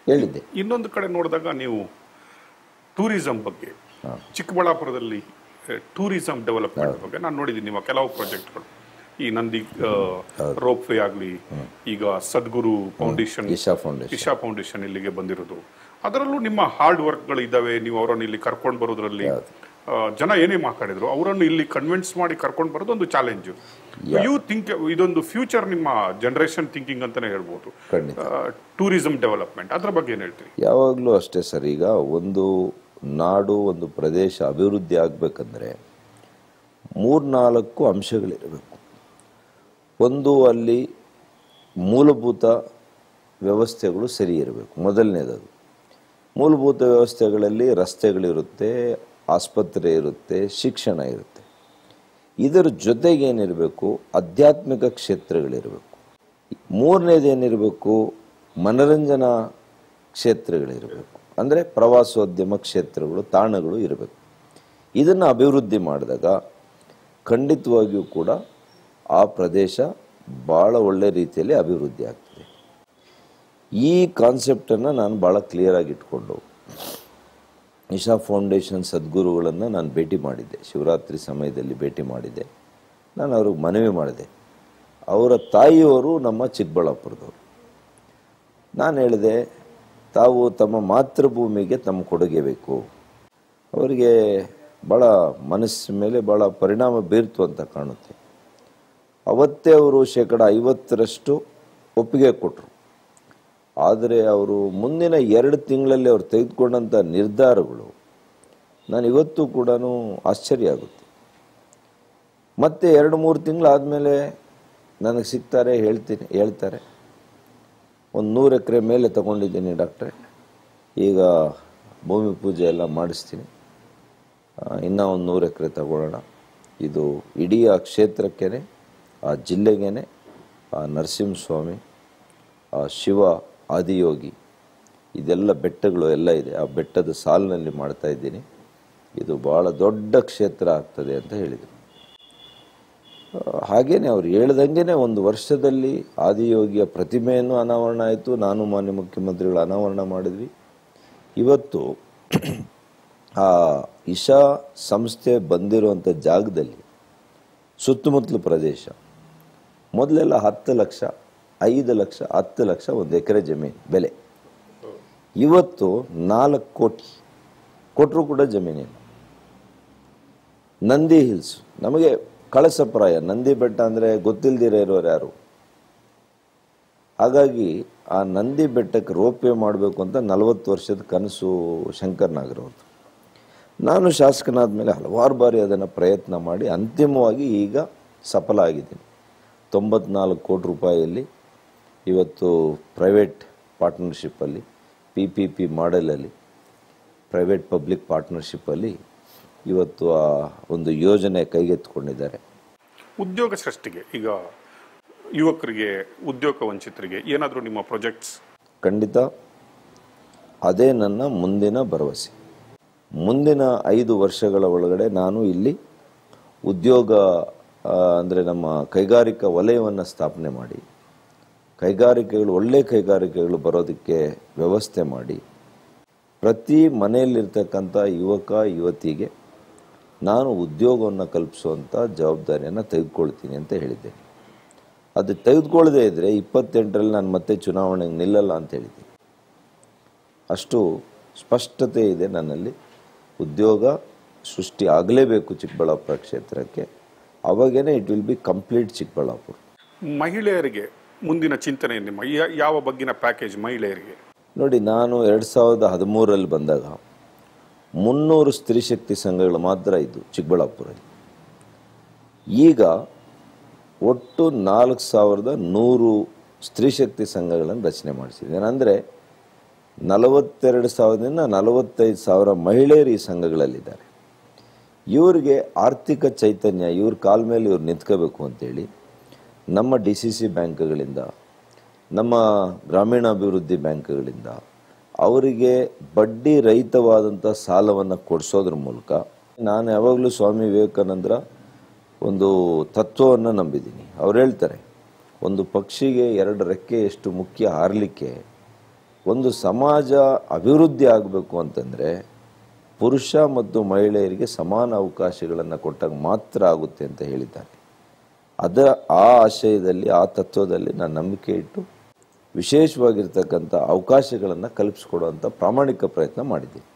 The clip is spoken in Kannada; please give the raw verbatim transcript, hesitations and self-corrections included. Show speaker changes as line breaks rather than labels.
ಹೇಳಿದ್ದೆ.
ಇನ್ನೊಂದು ಕಡೆ ನೋಡಿದಾಗ ನೀವು ಟೂರಿಸಂ ಬಗ್ಗೆ, ಚಿಕ್ಕಬಳ್ಳಾಪುರದಲ್ಲಿ ಟೂರಿಸಂ ಡೆವಲಪ್ಮೆಂಟ್ ಬಗ್ಗೆ ನಾನು ನೋಡಿದ್ದೀನಿ ನಿಮ್ಮ ಕೆಲವು ಪ್ರಾಜೆಕ್ಟ್ಗಳು. ಈ ನಂದಿ ರೋಪ್ ವೇ ಆಗಲಿ, ಈಗ Sadhguru foundation,
Isha foundation
Isha foundation ಇಲ್ಲಿಗೆ ಬಂದಿರೋದು, ಅದರಲ್ಲೂ ನಿಮ್ಮ ಹಾರ್ಡ್ ವರ್ಕ್ಗಳು ಇದ್ದಾವೆ. ನೀವು ಅವರನ್ನು ಇಲ್ಲಿ ಕರ್ಕೊಂಡು ಬರೋದ್ರಲ್ಲಿ ಜನ ಏನೇ ಮಾತಾಡಿದ್ರು ಅವರನ್ನು ಇಲ್ಲಿ ಕನ್ವಿನ್ಸ್ ಮಾಡಿ ಕರ್ಕೊಂಡು ಬರೋದು ಒಂದು ಚಾಲೆಂಜು. ಯು ಥಿಂಕ್ ಇದೊಂದು ಫ್ಯೂಚರ್ ನಿಮ್ಮ ಜನರೇಷನ್ ಥಿಂಕಿಂಗ್ ಅಂತಾನೆ ಹೇಳ್ಬೋದು, ಟೂರಿಸಂ ಡೆವಲಪ್ಮೆಂಟ್. ಅದ್ರ ಬಗ್ಗೆ ಏನು ಹೇಳ್ತೀರಿ?
ಯಾವಾಗಲೂ ಅಷ್ಟೇ ಸರ್. ಈಗ ಒಂದು ನಾಡು, ಒಂದು ಪ್ರದೇಶ ಅಭಿವೃದ್ಧಿ ಆಗಬೇಕಂದ್ರೆ ಮೂರ್ನಾಲ್ಕು ಅಂಶಗಳಿರಬೇಕು. ಒಂದು, ಅಲ್ಲಿ ಮೂಲಭೂತ ವ್ಯವಸ್ಥೆಗಳು ಸರಿ ಇರಬೇಕು. ಮೊದಲನೇದದು ಮೂಲಭೂತ ವ್ಯವಸ್ಥೆಗಳಲ್ಲಿ ರಸ್ತೆಗಳಿರುತ್ತೆ, ಆಸ್ಪತ್ರೆ ಇರುತ್ತೆ, ಶಿಕ್ಷಣ ಇರುತ್ತೆ. ಇದರ ಜೊತೆಗೇನಿರಬೇಕು, ಆಧ್ಯಾತ್ಮಿಕ ಕ್ಷೇತ್ರಗಳಿರಬೇಕು. ಮೂರನೇದೇನಿರಬೇಕು, ಮನರಂಜನಾ ಕ್ಷೇತ್ರಗಳಿರಬೇಕು. ಅಂದರೆ ಪ್ರವಾಸೋದ್ಯಮ ಕ್ಷೇತ್ರಗಳು, ತಾಣಗಳು ಇರಬೇಕು. ಇದನ್ನು ಅಭಿವೃದ್ಧಿ ಮಾಡಿದಾಗ ಖಂಡಿತವಾಗಿಯೂ ಕೂಡ ಆ ಪ್ರದೇಶ ಭಾಳ ಒಳ್ಳೆ ರೀತಿಯಲ್ಲಿ ಅಭಿವೃದ್ಧಿ ಆಗ್ತದೆ. ಈ ಕಾನ್ಸೆಪ್ಟನ್ನು ನಾನು ಭಾಳ ಕ್ಲಿಯರಾಗಿ ಇಟ್ಕೊಂಡು ಇಶಾ ಫೌಂಡೇಶನ್ ಸದ್ಗುರುಗಳನ್ನು ನಾನು ಭೇಟಿ ಮಾಡಿದ್ದೆ. ಶಿವರಾತ್ರಿ ಸಮಯದಲ್ಲಿ ಭೇಟಿ ಮಾಡಿದ್ದೆ. ನಾನು ಅವ್ರಿಗೆ ಮನವಿ ಮಾಡಿದೆ. ಅವರ ತಾಯಿಯವರು ನಮ್ಮ ಚಿಕ್ಕಬಳ್ಳಾಪುರದವರು. ನಾನು ಹೇಳಿದೆ, ತಾವು ತಮ್ಮ ಮಾತೃಭೂಮಿಗೆ ತಮ್ಮ ಕೊಡುಗೆ ಬೇಕು. ಅವರಿಗೆ ಭಾಳ ಮನಸ್ಸಿನ ಮೇಲೆ ಭಾಳ ಪರಿಣಾಮ ಬೀರ್ತು ಅಂತ ಕಾಣುತ್ತೆ. ಅವತ್ತೇ ಅವರು ಶೇಕಡ ಐವತ್ತರಷ್ಟು ಒಪ್ಪಿಗೆ ಕೊಟ್ಟರು. ಆದರೆ ಅವರು ಮುಂದಿನ ಎರಡು ತಿಂಗಳಲ್ಲಿ ಅವರು ತೆಗೆದುಕೊಂಡಂಥ ನಿರ್ಧಾರಗಳು ನಾನು ಇವತ್ತು ಕೂಡ ಆಶ್ಚರ್ಯ ಆಗುತ್ತೆ. ಮತ್ತೆ ಎರಡು ಮೂರು ತಿಂಗಳಾದಮೇಲೆ ನನಗೆ ಸಿಗ್ತಾರೆ, ಹೇಳ್ತೀನಿ ಹೇಳ್ತಾರೆ ಒಂದು ನೂರು ಎಕರೆ ಮೇಲೆ ತಗೊಂಡಿದ್ದೀನಿ ಡಾಕ್ಟ್ರೆ, ಈಗ ಭೂಮಿ ಪೂಜೆ ಎಲ್ಲ ಮಾಡಿಸ್ತೀನಿ, ಇನ್ನೂ ಒಂದು ನೂರು ಎಕರೆ ತಗೊಳ್ಳೋಣ. ಇದು ಇಡೀ ಆ ಕ್ಷೇತ್ರಕ್ಕೇ, ಆ ಜಿಲ್ಲೆಗೇ, ಆ ನರಸಿಂಹಸ್ವಾಮಿ, ಆ ಶಿವ ಆದಿಯೋಗಿ, ಇದೆಲ್ಲ ಬೆಟ್ಟಗಳು ಎಲ್ಲ ಇದೆ, ಆ ಬೆಟ್ಟದ ಸಾಲಿನಲ್ಲಿ ಮಾಡ್ತಾ ಇದ್ದೀನಿ. ಇದು ಭಾಳ ದೊಡ್ಡ ಕ್ಷೇತ್ರ ಆಗ್ತದೆ ಅಂತ ಹೇಳಿದರು. ಹಾಗೇನೆ ಅವ್ರು ಹೇಳ್ದಂಗೆ ಒಂದು ವರ್ಷದಲ್ಲಿ ಆದಿಯೋಗಿಯ ಪ್ರತಿಮೆಯನ್ನು ಅನಾವರಣ ಆಯಿತು. ನಾನು ಮಾನ್ಯ ಮುಖ್ಯಮಂತ್ರಿಗಳು ಅನಾವರಣ ಮಾಡಿದ್ವಿ. ಇವತ್ತು ಆ ಇಶಾ ಸಂಸ್ಥೆ ಬಂದಿರುವಂಥ ಜಾಗದಲ್ಲಿ ಸುತ್ತಮುತ್ತಲ ಪ್ರದೇಶ ಮೊದಲೆಲ್ಲ ಹತ್ತು ಲಕ್ಷ, ಐದು ಲಕ್ಷ, ಹತ್ತು ಲಕ್ಷ ಒಂದು ಎಕರೆ ಜಮೀನು ಬೆಲೆ. ಇವತ್ತು ನಾಲ್ಕು ಕೋಟಿ ಕೊಟ್ಟರು ಕೂಡ ಜಮೀನಿಲ್ಲ. ನಂದಿ ಹಿಲ್ಸ್ ನಮಗೆ ಕಳಸಪ್ರಾಯ. ನಂದಿ ಬೆಟ್ಟ ಅಂದರೆ ಗೊತ್ತಿಲ್ಲದಿರೋ ಇರೋರು ಯಾರು. ಹಾಗಾಗಿ ಆ ನಂದಿ ಬೆಟ್ಟಕ್ಕೆ ರೋಪ್ವೇ ಮಾಡಬೇಕು ಅಂತ ನಲವತ್ತು ವರ್ಷದ ಕನಸು ಶಂಕರ್ ನಾಗರವ್ರದ್ದು. ನಾನು ಶಾಸಕನಾದ ಮೇಲೆ ಹಲವಾರು ಬಾರಿ ಅದನ್ನು ಪ್ರಯತ್ನ ಮಾಡಿ ಅಂತಿಮವಾಗಿ ಈಗ ಸಫಲ ಆಗಿದ್ದೀನಿ. ತೊಂಬತ್ನಾಲ್ಕು ಕೋಟಿ ರೂಪಾಯಿಯಲ್ಲಿ ಇವತ್ತು ಪ್ರೈವೇಟ್ ಪಾರ್ಟ್ನರ್ಶಿಪ್ಪಲ್ಲಿ, ಪಿ ಪಿ ಪಿ ಮಾಡೆಲಲ್ಲಿ, ಪ್ರೈವೇಟ್ ಪಬ್ಲಿಕ್ ಪಾರ್ಟ್ನರ್ಶಿಪ್ಪಲ್ಲಿ ಇವತ್ತು ಆ ಒಂದು ಯೋಜನೆ ಕೈಗೆತ್ತಿಕೊಂಡಿದ್ದಾರೆ.
ಉದ್ಯೋಗ ಸೃಷ್ಟಿಗೆ, ಈಗ ಯುವಕರಿಗೆ, ಉದ್ಯೋಗ ವಂಚಿತರಿಗೆ ಏನಾದರೂ ನಿಮ್ಮ ಪ್ರಾಜೆಕ್ಟ್ಸ್?
ಖಂಡಿತ ಅದೇ ನನ್ನ ಮುಂದಿನ ಭರವಸೆ. ಮುಂದಿನ ಐದು ವರ್ಷಗಳ ಒಳಗಡೆ ನಾನು ಇಲ್ಲಿ ಉದ್ಯೋಗ ಅಂದರೆ ನಮ್ಮ ಕೈಗಾರಿಕಾ ವಲಯವನ್ನು ಸ್ಥಾಪನೆ ಮಾಡಿ, ಕೈಗಾರಿಕೆಗಳು, ಒಳ್ಳೆ ಕೈಗಾರಿಕೆಗಳು ಬರೋದಕ್ಕೆ ವ್ಯವಸ್ಥೆ ಮಾಡಿ, ಪ್ರತಿ ಮನೆಯಲ್ಲಿರ್ತಕ್ಕಂಥ ಯುವಕ ಯುವತಿಗೆ ನಾನು ಉದ್ಯೋಗವನ್ನು ಕಲ್ಪಿಸುವಂಥ ಜವಾಬ್ದಾರಿಯನ್ನು ತೆಗೆದುಕೊಳ್ತೀನಿ ಅಂತ ಹೇಳಿದ್ದೆ. ಅದು ತೆಗೆದುಕೊಳ್ಳದೇ ಇದ್ದರೆ ಇಪ್ಪತ್ತೆಂಟರಲ್ಲಿ ನಾನು ಮತ್ತೆ ಚುನಾವಣೆಗೆ ನಿಲ್ಲಲ್ಲ ಅಂತ ಹೇಳಿದ್ದೀನಿ. ಅಷ್ಟು ಸ್ಪಷ್ಟತೆ ಇದೆ ನನ್ನಲ್ಲಿ. ಉದ್ಯೋಗ ಸೃಷ್ಟಿ ಆಗಲೇಬೇಕು ಚಿಕ್ಕಬಳ್ಳಾಪುರ ಕ್ಷೇತ್ರಕ್ಕೆ. ಅವಾಗೇನೆ it will be complete Chikkaballapura.
ಮಹಿಳೆಯರಿಗೆ ಮುಂದಿನ ಚಿಂತನೆ ನಿಮ್ಮ ಯಾವ ಬಗ್ಗಿನ ಪ್ಯಾಕೇಜ್ ಮಹಿಳೆಯರಿಗೆ?
ನೋಡಿ, ನಾನು ಎರಡು ಸಾವಿರದ ಹದಿಮೂರರಲ್ಲಿ ಬಂದಾಗ ಮುನ್ನೂರು ಸ್ತ್ರೀ ಶಕ್ತಿ ಸಂಘಗಳು ಮಾತ್ರ ಇದ್ದು ಚಿಕ್ಕಬಳ್ಳಾಪುರಲ್ಲಿ. ಈಗ ಒಟ್ಟು ನಾಲ್ಕು ಸಾವಿರದ ನೂರು ಸ್ತ್ರೀ ಶಕ್ತಿ ಸಂಘಗಳನ್ನು ರಚನೆ ಮಾಡಿಸಿದ್ದೇನೆ. ಅಂದರೆ ನಲವತ್ತೆರಡು ಸಾವಿರದಿಂದ ನಲವತ್ತೈದು ಸಾವಿರ ಮಹಿಳೆಯರು ಈ ಸಂಘಗಳಲ್ಲಿದ್ದಾರೆ. ಇವರಿಗೆ ಆರ್ಥಿಕ ಚೈತನ್ಯ, ಇವ್ರ ಕಾಲ ಮೇಲೆ ಇವ್ರು ನಿಂತ್ಕೋಬೇಕು ಅಂತೇಳಿ ನಮ್ಮ ಡಿ ಸಿ ಸಿ ಬ್ಯಾಂಕ್ಗಳಿಂದ, ನಮ್ಮ ಗ್ರಾಮೀಣಾಭಿವೃದ್ಧಿ ಬ್ಯಾಂಕ್ಗಳಿಂದ ಅವರಿಗೆ ಬಡ್ಡಿ ರಹಿತವಾದಂಥ ಸಾಲವನ್ನು ಕೊಡಿಸೋದ್ರ ಮೂಲಕ ನಾನು ಯಾವಾಗಲೂ ಸ್ವಾಮಿ ವಿವೇಕಾನಂದರ ಒಂದು ತತ್ವವನ್ನು ನಂಬಿದ್ದೀನಿ. ಅವ್ರು ಹೇಳ್ತಾರೆ, ಒಂದು ಪಕ್ಷಿಗೆ ಎರಡು ರೆಕ್ಕೆ ಎಷ್ಟು ಮುಖ್ಯ ಹಾರಲಿಕ್ಕೆ, ಒಂದು ಸಮಾಜ ಅಭಿವೃದ್ಧಿ ಆಗಬೇಕು ಅಂತಂದರೆ ಪುರುಷ ಮತ್ತು ಮಹಿಳೆಯರಿಗೆ ಸಮಾನ ಅವಕಾಶಗಳನ್ನು ಕೊಟ್ಟಾಗ ಮಾತ್ರ ಆಗುತ್ತೆ ಅಂತ ಹೇಳಿದ್ದಾರೆ. ಅದರ ಆ ಆಶಯದಲ್ಲಿ, ಆ ತತ್ವದಲ್ಲಿ ನಾನು ನಂಬಿಕೆ ಇಟ್ಟು ವಿಶೇಷವಾಗಿರ್ತಕ್ಕಂಥ ಅವಕಾಶಗಳನ್ನು ಕಲ್ಪಿಸ್ಕೊಡುವಂಥ ಪ್ರಾಮಾಣಿಕ ಪ್ರಯತ್ನ ಮಾಡಿದ್ದೀನಿ.